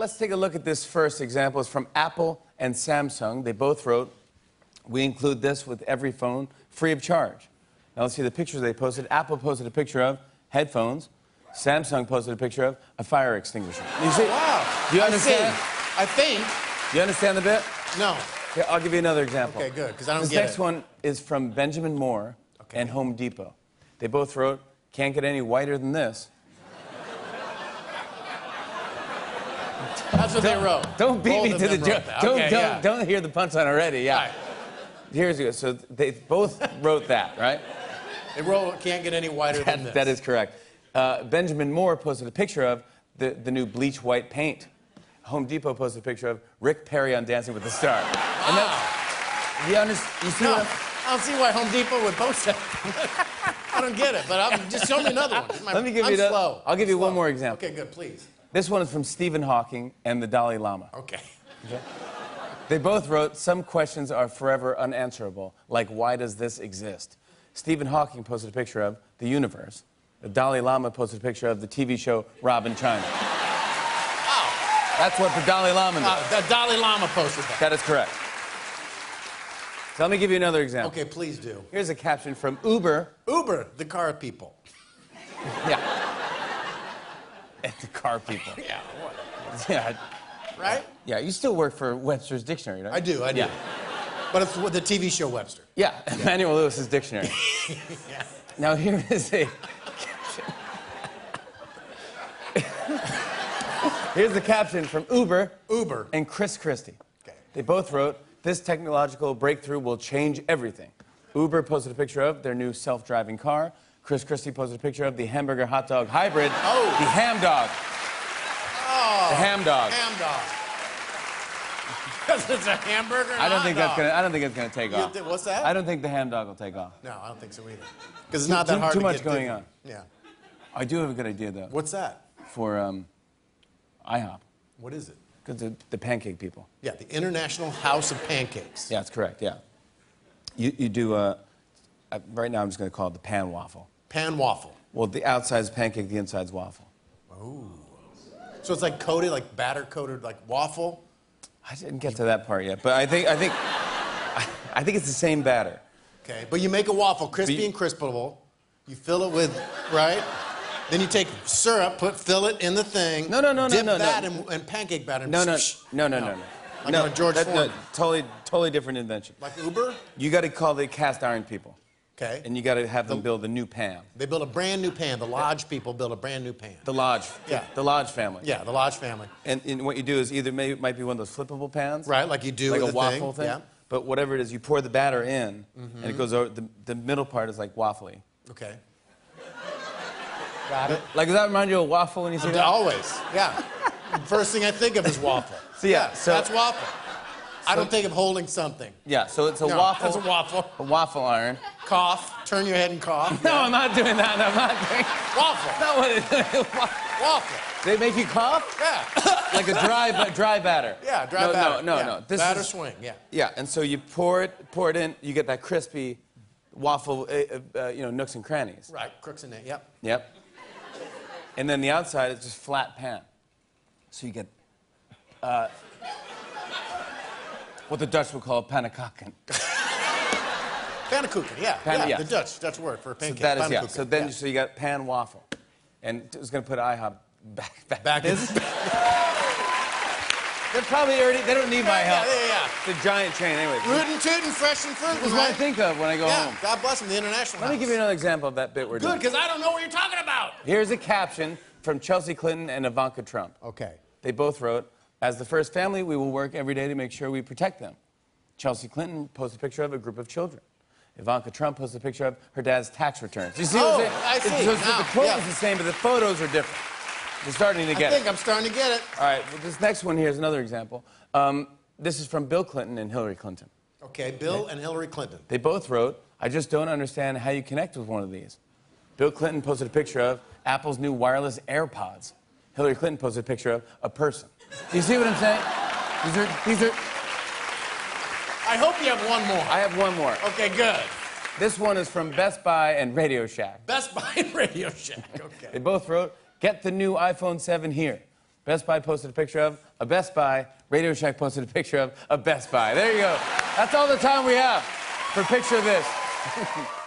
let's take a look at this first example. It's from Apple and Samsung. They both wrote, "We include this with every phone, free of charge." Now let's see the pictures they posted. Apple posted a picture of headphones. Samsung posted a picture of a fire extinguisher. You see? Wow. Do you understand? I think. Do you understand the bit? No. Here, I'll give you another example. Okay, good, because I don't this get it. This next one is from Benjamin Moore and Home Depot. They both wrote, "Can't get any whiter than this." That's what they wrote. Don't beat me to the joke. Don't hear the punchline already. Yeah. Right. Here's it. So they both wrote that, right? They wrote, "Can't get any whiter than this." That is correct. Benjamin Moore posted a picture of the new bleach white paint. Home Depot posted a picture of Rick Perry on Dancing with the Stars. Wow. And you see I don't see why Home Depot would post that. I don't get it, but just show me another one. Let me give you another. Slow. I'll give you one more example. Okay, good, please. This one is from Stephen Hawking and the Dalai Lama. Okay. They both wrote, "Some questions are forever unanswerable, like why does this exist?" Stephen Hawking posted a picture of the universe. The Dalai Lama posted a picture of the TV show Rob in China. Oh. That's what the Dalai Lama did. The Dalai Lama posted that. That is correct. So let me give you another example. Okay, please do. Here's a caption from Uber. Uber, the car people. Yeah. And the car people. Yeah. Yeah. Right? Yeah, you still work for Webster's Dictionary, right? I do. Yeah. But it's with the TV show Webster. Yeah, Emmanuel Lewis's dictionary. Yeah. Now here is a... Here's the caption from Uber. Uber. And Chris Christie. Okay. They both wrote, "This technological breakthrough will change everything." Uber posted a picture of their new self-driving car. Chris Christie posted a picture of the hamburger hot dog hybrid. Oh. The ham dog. Oh. The ham dog. Ham dog. Because it's a hamburger and I don't think hot dog. I don't think it's gonna take off. What's that? I don't think the ham dog will take off. No, I don't think so either. Because it's not that hard too to much get going different. on. Yeah. I do have a good idea though. What's that? For IHOP. What is it? Because the pancake people. Yeah, the International House of Pancakes. Yeah, that's correct. Yeah. You do right now I'm just gonna call it the pan waffle. Pan waffle. Well, the outside's pancake, the inside's waffle. Ooh. So it's like coated, like batter coated, like waffle. I didn't get to that part yet, but I think it's the same batter. Okay, but you make a waffle, crispy and crispable. You fill it with, right? Then you take syrup, fill it in the thing. No. Dip that in pancake batter. No. Like on a George Foreman. Totally different invention. Like Uber? You got to call the cast iron people. Okay. And you got to have them build a new pan. They build a brand new pan. The Lodge people build a brand new pan. The Lodge. Yeah. The Lodge family. Yeah, the Lodge family. And what you do is either it might be one of those flippable pans. Right, like you do like with a the waffle thing. Yeah. But whatever it is, you pour the batter in, and it goes over. The middle part is like waffly. Okay. Got it. Like, does that remind you of waffle when you see that? Always, yeah. First thing I think of is waffle. So that's waffle. I don't think of holding something. Yeah, so it's a waffle. That's a waffle. A waffle iron. Cough. Turn your head and cough. No, I'm not doing that. I'm not doing. Waffle. Not what it's doing. Waffle. They make you cough? Yeah. Like a dry batter. Yeah, dry batter. No. This batter is, swing. Yeah. Yeah, and so you pour it in. You get that crispy waffle, nooks and crannies. Right. Crooks in it. Yep. Yep. And then the outside is just flat pan. So you get what the Dutch would call pannenkoeken. Pannenkoeken, yeah. Yeah. The Dutch word for a pancake. So that is, yeah. So then so you got pan waffle. And it was going to put IHOP back in. They're probably already, they don't need my help. Yeah. It's a giant chain anyway. Rootin' tootin', fresh and fruit. This is what I think of when I go home. God bless them, the International Let me give you another example of that bit we're doing. Good, because I don't know what you're talking about. Here's a caption from Chelsea Clinton and Ivanka Trump. Okay. They both wrote, "As the first family, we will work every day to make sure we protect them." Chelsea Clinton posted a picture of a group of children. Ivanka Trump posted a picture of her dad's tax returns. You see what I'm saying? I see. The quote is the same, but the photos are different. You're starting to get it. I think I'm starting to get it. All right, well, this next one here is another example. This is from Bill Clinton and Hillary Clinton. Okay, Bill and Hillary Clinton. They both wrote, "I just don't understand how you connect with one of these." Bill Clinton posted a picture of Apple's new wireless AirPods. Hillary Clinton posted a picture of a person. Do you see what I'm saying? These are... I hope you have one more. I have one more. Okay, good. This one is from Best Buy and Radio Shack. Best Buy and Radio Shack, okay. They both wrote, "Get the new iPhone 7 here." Best Buy posted a picture of a Best Buy. Radio Shack posted a picture of a Best Buy. There you go. That's all the time we have for Picture This.